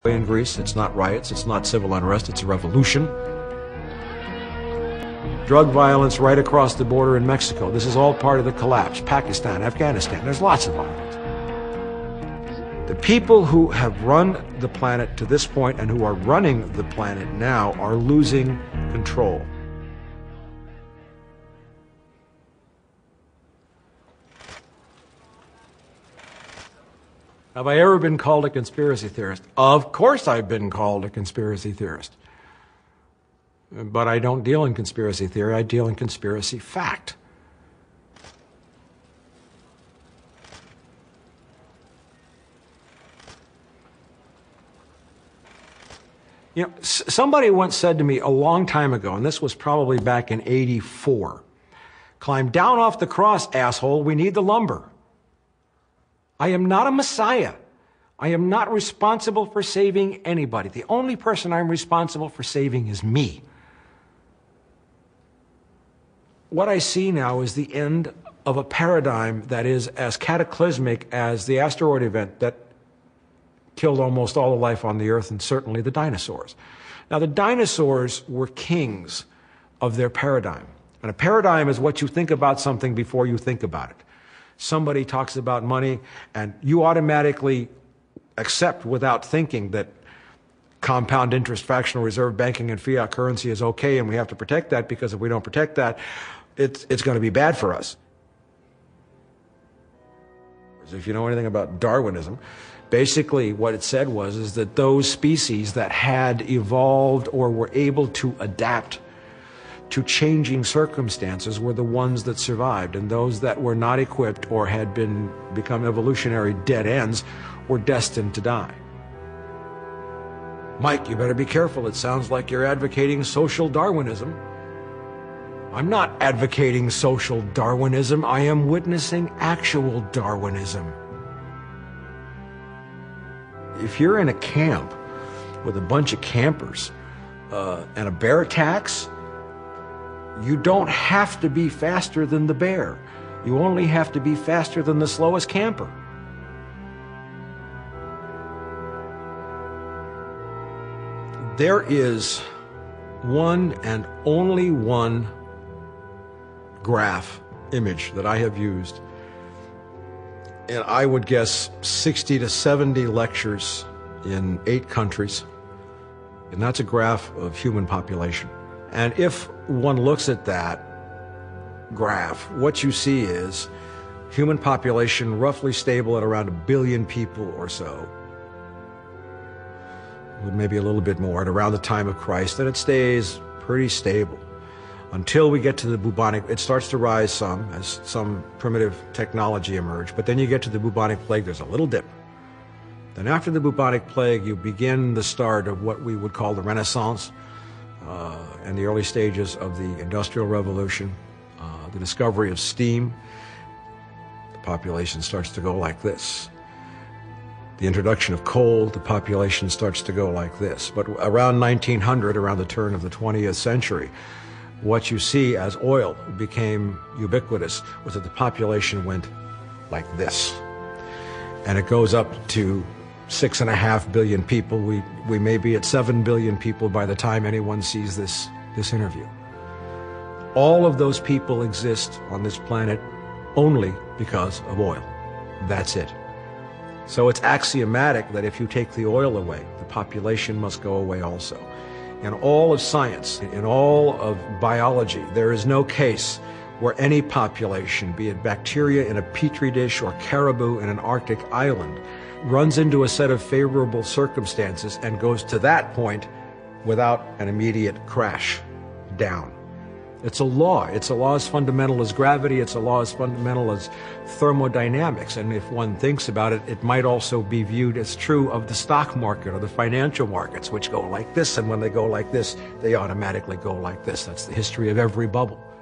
In Greece, it's not riots, it's not civil unrest, it's a revolution. Drug violence right across the border in Mexico. This is all part of the collapse. Pakistan, Afghanistan, there's lots of violence. The people who have run the planet to this point and who are running the planet now are losing control. Have I ever been called a conspiracy theorist? Of course I've been called a conspiracy theorist. But I don't deal in conspiracy theory, I deal in conspiracy fact. You know, somebody once said to me a long time ago, and this was probably back in '84, "Climb down off the cross, asshole, we need the lumber." I am not a messiah. I am not responsible for saving anybody. The only person I'm responsible for saving is me. What I see now is the end of a paradigm that is as cataclysmic as the asteroid event that killed almost all the life on the earth, and certainly the dinosaurs. Now, the dinosaurs were kings of their paradigm. And a paradigm is what you think about something before you think about it. Somebody talks about money, and you automatically accept without thinking that compound interest, fractional reserve banking, and fiat currency is okay, and we have to protect that, because if we don't protect that, it's going to be bad for us. If you know anything about Darwinism, basically what it said is that those species that had evolved or were able to adapt to changing circumstances were the ones that survived, and those that were not equipped or had become evolutionary dead ends were destined to die. Mike, you better be careful. It sounds like you're advocating social Darwinism. I'm not advocating social Darwinism. I am witnessing actual Darwinism. If you're in a camp with a bunch of campers and a bear attacks, you don't have to be faster than the bear. You only have to be faster than the slowest camper. There is one and only one graph image that I have used, and I would guess 60 to 70 lectures in 8 countries, and that's a graph of human population. And if one looks at that graph, what you see is human population roughly stable at around 1 billion people or so, maybe a little bit more at around the time of Christ, and it stays pretty stable until we get to the bubonic. It starts to rise some as some primitive technology emerged, but then you get to the bubonic plague, there's a little dip. Then after the bubonic plague, you begin the start of what we would call the Renaissance, and the early stages of the Industrial Revolution, the discovery of steam. The population starts to go like this. The introduction of coal, the population starts to go like this. But around 1900, around the turn of the 20th century, what you see as oil became ubiquitous was that the population went like this. And it goes up to 6.5 billion people. We may be at 7 billion people by the time anyone sees this interview. All of those people exist on this planet only because of oil. That's it. So it's axiomatic that if you take the oil away, the population must go away also. In all of science, in all of biology, there is no case where any population, be it bacteria in a petri dish or caribou in an Arctic island, runs into a set of favorable circumstances and goes to that point without an immediate crash down. It's a law. It's a law as fundamental as gravity. It's a law as fundamental as thermodynamics. And if one thinks about it, it might also be viewed as true of the stock market or the financial markets, which go like this. And when they go like this, they automatically go like this. That's the history of every bubble.